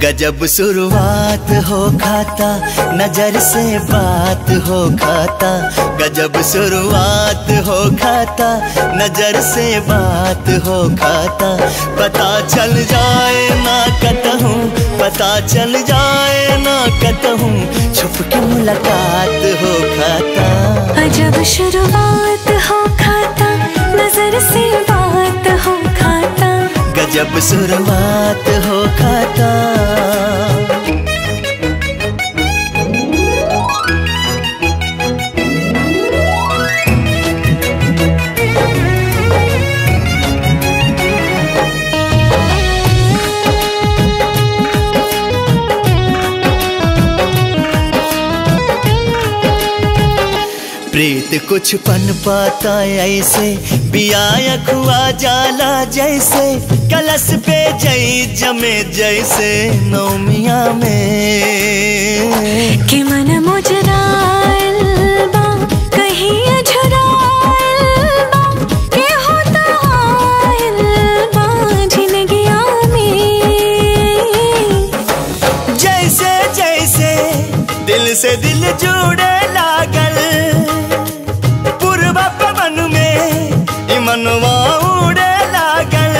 गजब शुरुआत हो खाता, नजर से बात हो खाता। गजब शुरुआत हो खाता, नजर से बात हो खाता। पता चल जाए ना कतहूँ, पता चल जाए ना कतहूँ, छुप के मुलाकात हो खाता। गजब शुरुआत हो खाता, नजर से बात हो खाता। गजब शुरुआत हो खाता। प्रीत कुछ पन पाता ऐसे, पिया खुआ जाला जैसे। कलश पे जई जमे जैसे नौमिया में। कि मन मुजराइल बा, कहीं अझराइल बा, के होता आइल बा जिंदगिया में। जैसे जैसे दिल से दिल जुड़े लागल, मनवा उड़े लागल।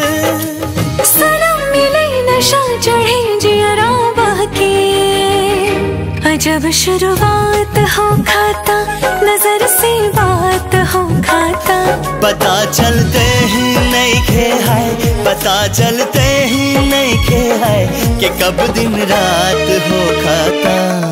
सनम मिले नशा चढ़े जियरा बहके। अजब शुरुआत हो खाता, नजर से बात हो खाता। पता चलते ही नहीं खे है, पता चलते ही नहीं खे है कि कब दिन रात हो खाता।